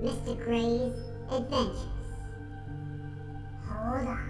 Mr. Gray's adventures. Hold on.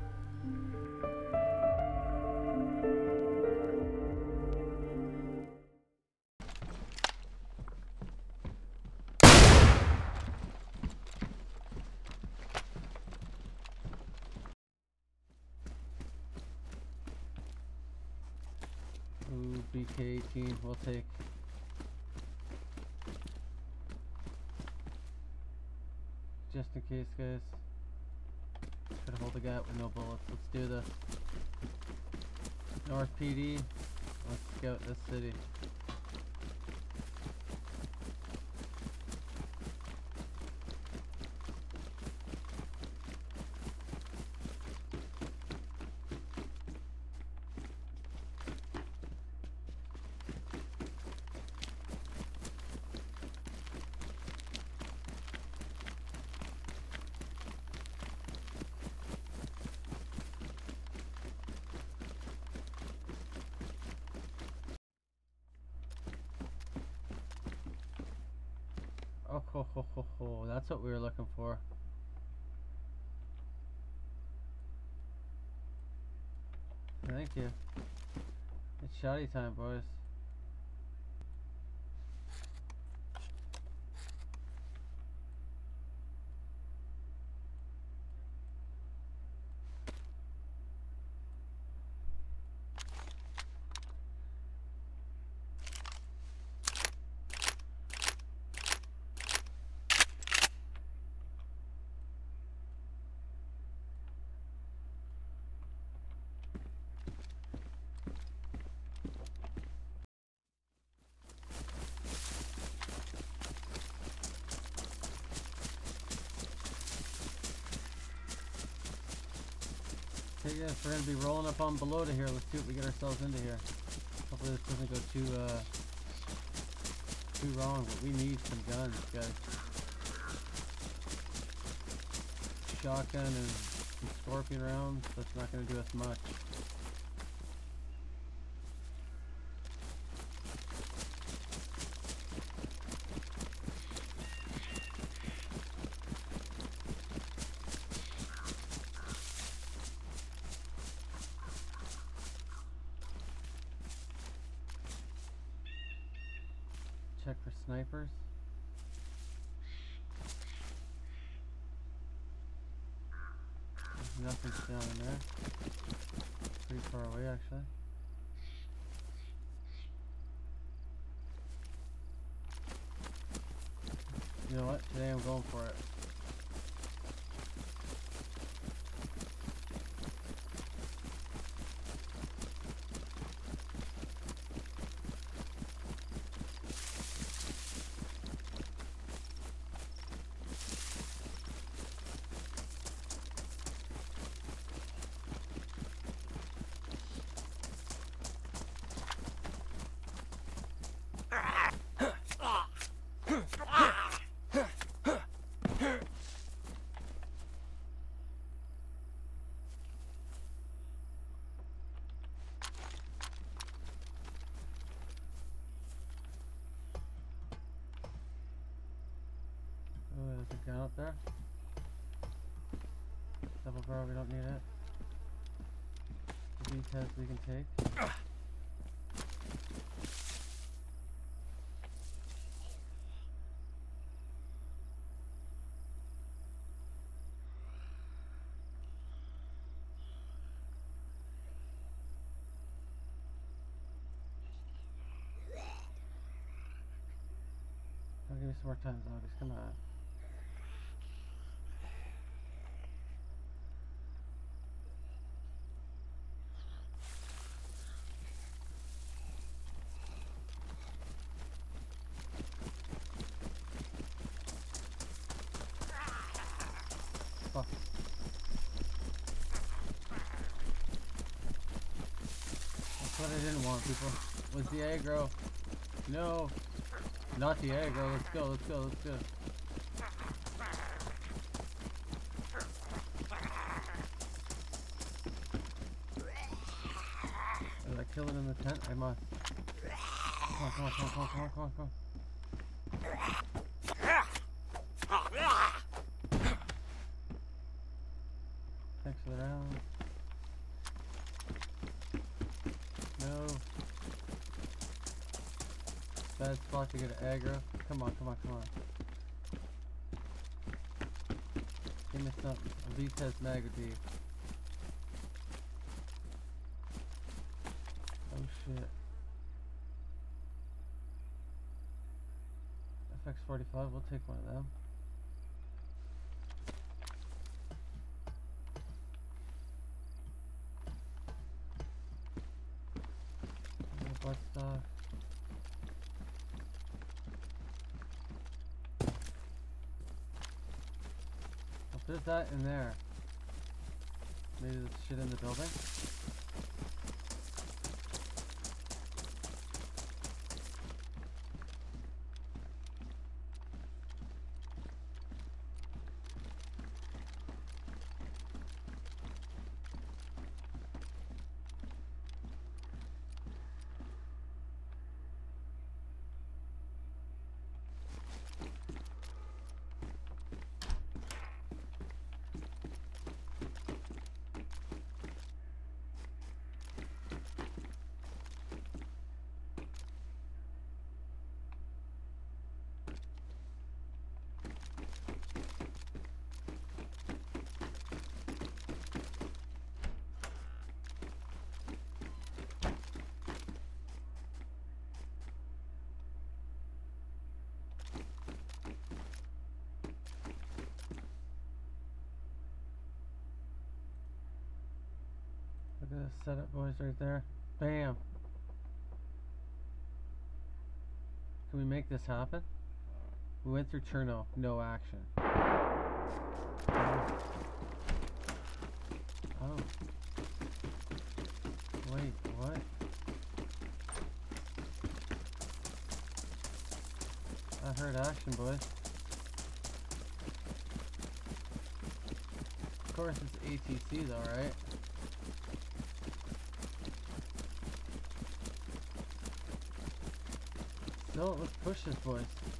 Ooh, BK-18, we'll take. Just in case, guys. Try to hold the gap with no bullets. Let's do this. North PD. Let's scout this city. Oh, ho, ho, ho, ho. That's what we were looking for. Thank you. It's shoddy time, boys. Okay, yes, we're gonna be rolling up on Balota here. Let's see what we get ourselves into here. Hopefully this doesn't go too wrong, but we need some guns, guys. Shotgun and some scorpion rounds, that's not gonna do us much. Check for snipers. There's nothing down in there. Pretty far away, actually. You know what? Today I'm going for it. Oh, there's a gun up there. Double barrel, we don't need it. The test we can take. Oh, give me some more time, zombies. Come on. Fuck. That's what I didn't want, people. Was the aggro. No. Not the aggro. Let's go, let's go, let's go. Did I kill it in the tent? I must. Come on, come on, come on, come on, come on, come on, come on. Bad spot to get an aggro. Come on, come on, come on. Give me something. A V-test mag would be. Oh shit. FX45, we'll take one of them. Butt stock. If there's that in there, maybe there's shit in the building. Look at this setup, boys, right there. Bam! Can we make this happen? We went through Cherno, no action. Oh. Wait, what? I heard action, boys. Of course it's ATC though, right? So let's push this, boys.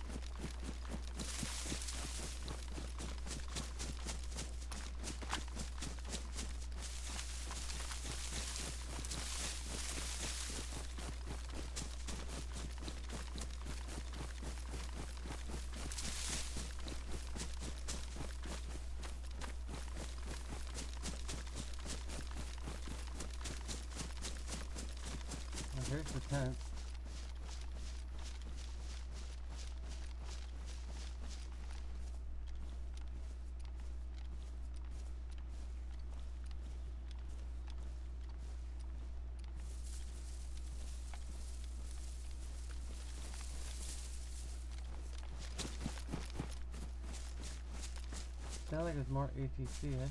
Well, here's the tent. Sounds like it's more ATC-ish.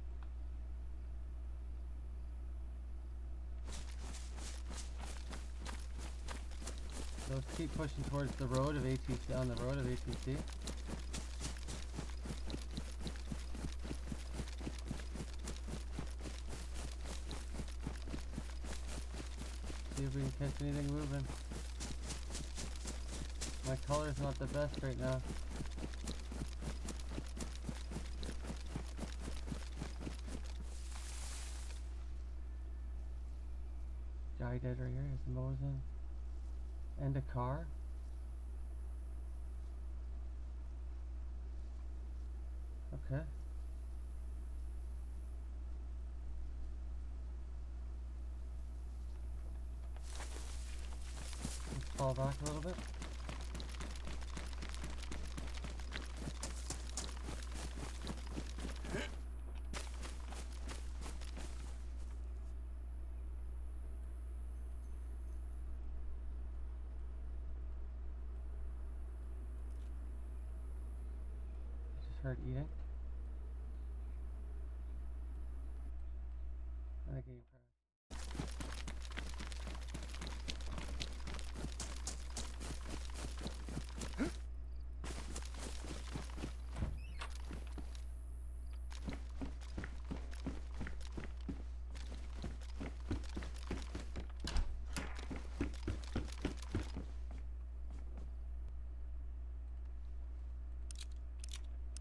So let's keep pushing towards the road of ATC, on the road of ATC. See if we can catch anything moving. My color's not the best right now. Guy dead right here, is the mowers in. And a car. Okay. Let's fall back a little bit. Heard eating. And the game crashed.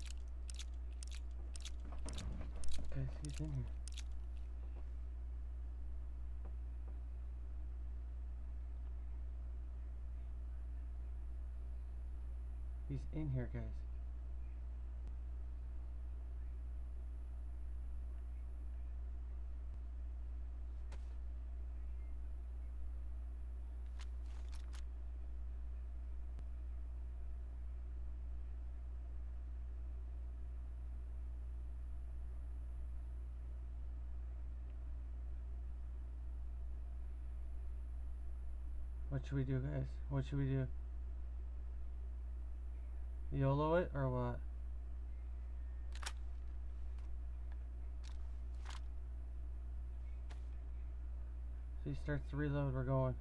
Okay, he's in here. He's in here, guys. What should we do, guys? What should we do? YOLO it or what? So he starts to reload, we're going.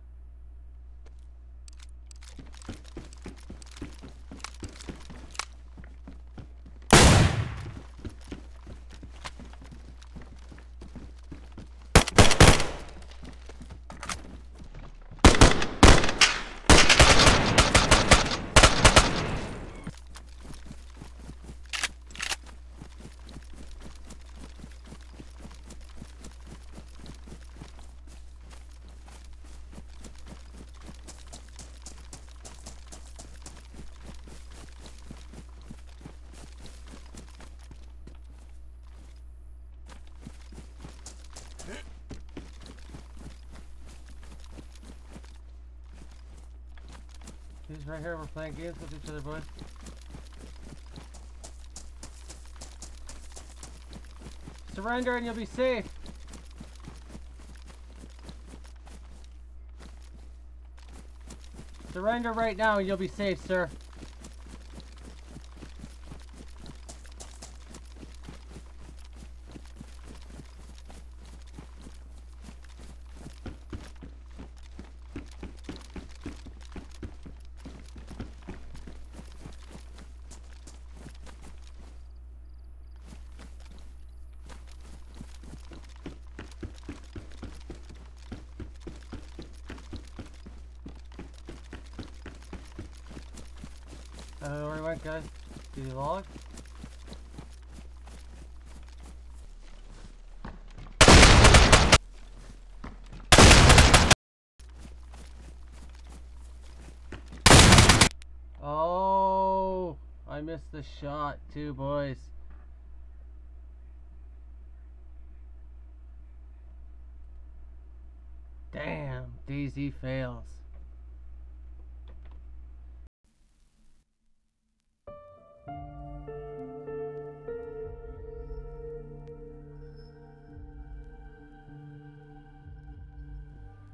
He's right here, we're playing games with each other, boys. Surrender and you'll be safe. Surrender right now and you'll be safe, sir. I don't know where he went, guys. Did he log? Oh, I missed the shot too, boys. Damn, DayZ fails.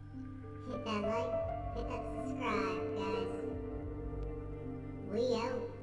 Hit that like, hit that subscribe, guys. We out.